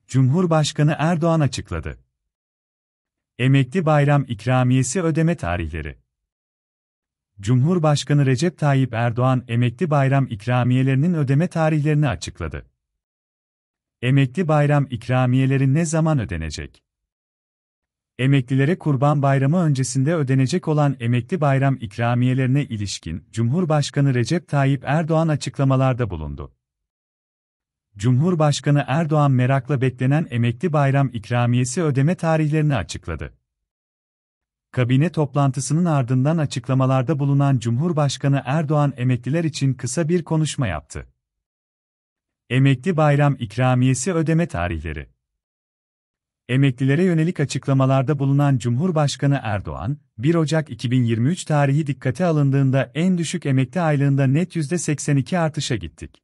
Cumhurbaşkanı Erdoğan açıkladı. Emekli bayram ikramiyesi ödeme tarihleri. Cumhurbaşkanı Recep Tayyip Erdoğan emekli bayram ikramiyelerinin ödeme tarihlerini açıkladı. Emekli bayram ikramiyeleri ne zaman ödenecek? Emeklilere Kurban Bayramı öncesinde ödenecek olan emekli bayram ikramiyelerine ilişkin Cumhurbaşkanı Recep Tayyip Erdoğan açıklamalarda bulundu. Cumhurbaşkanı Erdoğan merakla beklenen emekli bayram ikramiyesi ödeme tarihlerini açıkladı. Kabine toplantısının ardından açıklamalarda bulunan Cumhurbaşkanı Erdoğan emekliler için kısa bir konuşma yaptı. Emekli bayram ikramiyesi ödeme tarihleri. Emeklilere yönelik açıklamalarda bulunan Cumhurbaşkanı Erdoğan, 1 Ocak 2023 tarihi dikkate alındığında en düşük emekli aylığında net %82 artışa gittik.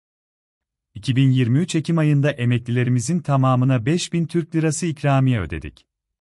2023 Ekim ayında emeklilerimizin tamamına 5.000 Türk Lirası ikramiye ödedik.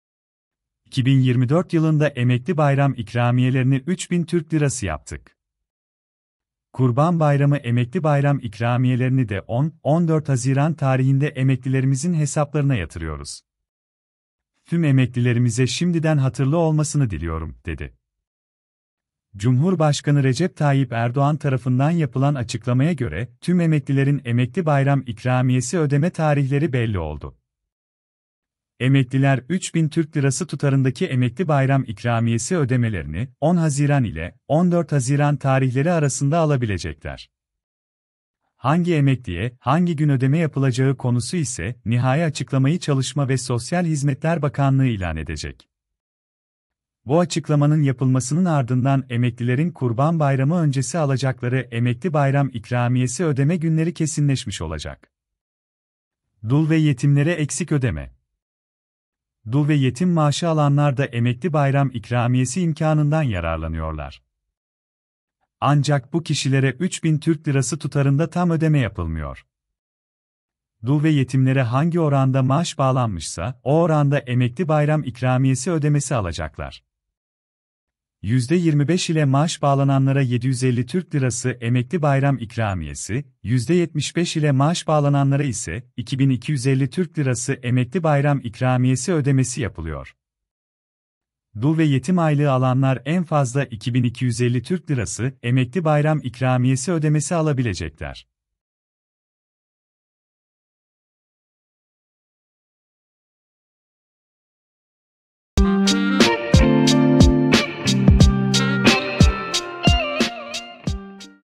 2024 yılında emekli bayram ikramiyelerini 3.000 Türk Lirası yaptık. Kurban Bayramı emekli bayram ikramiyelerini de 10-14 Haziran tarihinde emeklilerimizin hesaplarına yatırıyoruz. Tüm emeklilerimize şimdiden hatırlı olmasını diliyorum, dedi. Cumhurbaşkanı Recep Tayyip Erdoğan tarafından yapılan açıklamaya göre, tüm emeklilerin emekli bayram ikramiyesi ödeme tarihleri belli oldu. Emekliler 3.000 Türk Lirası tutarındaki emekli bayram ikramiyesi ödemelerini 10 Haziran ile 14 Haziran tarihleri arasında alabilecekler. Hangi emekliye, hangi gün ödeme yapılacağı konusu ise nihai açıklamayı Çalışma ve Sosyal Hizmetler Bakanlığı ilan edecek. Bu açıklamanın yapılmasının ardından emeklilerin Kurban Bayramı öncesi alacakları emekli bayram ikramiyesi ödeme günleri kesinleşmiş olacak. Dul ve yetimlere eksik ödeme. Dul ve yetim maaşı alanlar da emekli bayram ikramiyesi imkanından yararlanıyorlar. Ancak bu kişilere 3.000 Türk Lirası tutarında tam ödeme yapılmıyor. Dul ve yetimlere hangi oranda maaş bağlanmışsa, o oranda emekli bayram ikramiyesi ödemesi alacaklar. %25 ile maaş bağlananlara 750 Türk Lirası emekli bayram ikramiyesi, %75 ile maaş bağlananlara ise 2250 Türk Lirası emekli bayram ikramiyesi ödemesi yapılıyor. Dul ve yetim aylığı alanlar en fazla 2250 Türk Lirası emekli bayram ikramiyesi ödemesi alabilecekler.